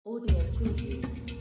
Audio preview.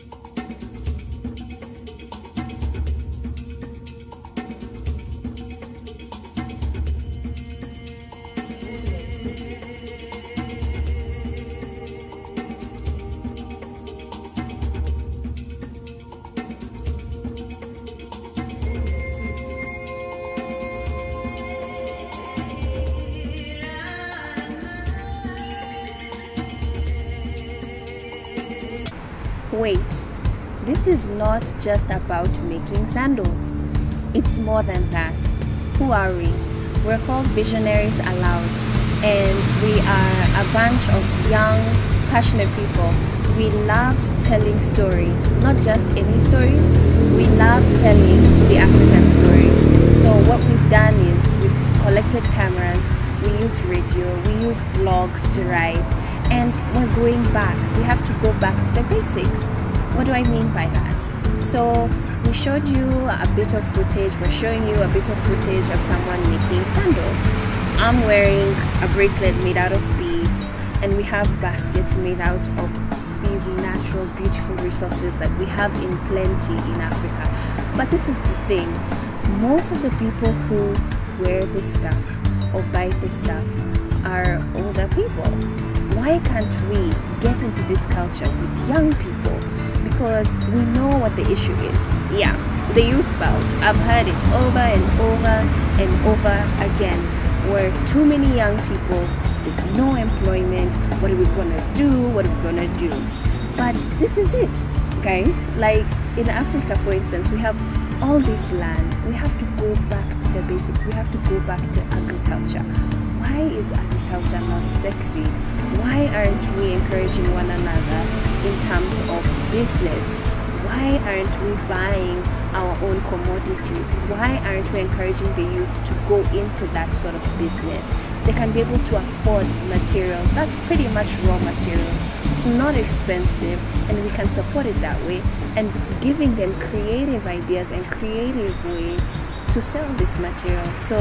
Wait, this is not just about making sandals. It's more than that. Who are we? We're called Visionaries Aloud, and we are a bunch of young, passionate people. We love telling stories, not just any story. We love telling the African story. So what we've done is we've collected cameras, we use radio, we use blogs to write, and we're going back. We have to go back to the basics. What do I mean by that? So we showed you a bit of footage. We're showing you a bit of footage of someone making sandals. I'm wearing a bracelet made out of beads, and we have baskets made out of these natural, beautiful resources that we have in plenty in Africa. But this is the thing. Most of the people who wear this stuff or buy this stuff are older people. Why can't we get into this culture with young people? Because we know what the issue is. Yeah, the youth bulge. I've heard it over and over and over again. Where too many young people, there's no employment. What are we gonna do? What are we gonna do? But this is it, guys. Like in Africa, for instance, we have all this land. We have to go back to the basics. We have to go back to agriculture. Why is agriculture not sexy? Why aren't we encouraging one another in terms of business? Why aren't we buying our own commodities? Why aren't we encouraging the youth to go into that sort of business? They can be able to afford material. That's pretty much raw material. It's not expensive, and we can support it that way, and giving them creative ideas and creative ways to sell this material. So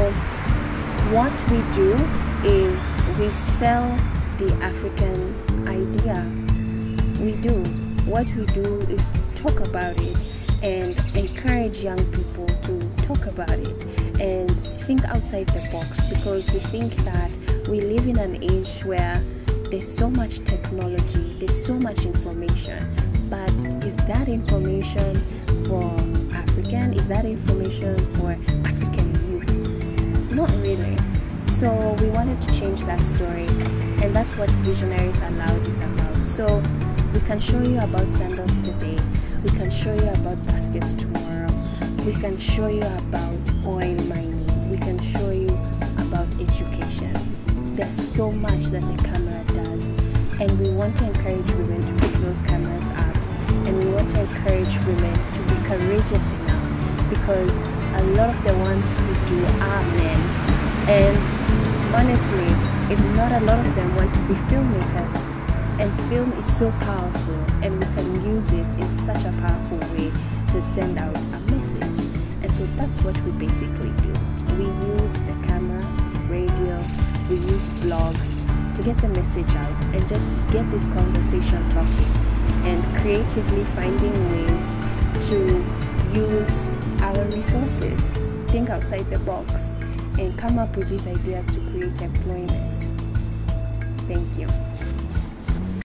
what we do is we sell the African idea. We do. What we do is talk about it and encourage young people to talk about it and think outside the box, because we think that we live in an age where there's so much technology, there's so much information, but is that information for African? Is that information for African youth? Not really. So we wanted to change that story, and that's what Visionaries Aloud is about. So we can show you about sandals today, we can show you about baskets tomorrow, we can show you about oil mining, we can show you about education. There's so much that the camera does, and we want to encourage women to pick those cameras up, and we want to encourage women to be courageous enough, because a lot of the ones who do are men, and honestly, if not a lot of them want to be filmmakers, and film is so powerful, and we can use it in such a powerful way to send out a message. And so that's what we basically do. We use the camera, radio, we use blogs to get the message out and just get this conversation talking, and creatively finding ways to use our resources, think outside the box, and come up with these ideas to create employment. Thank you.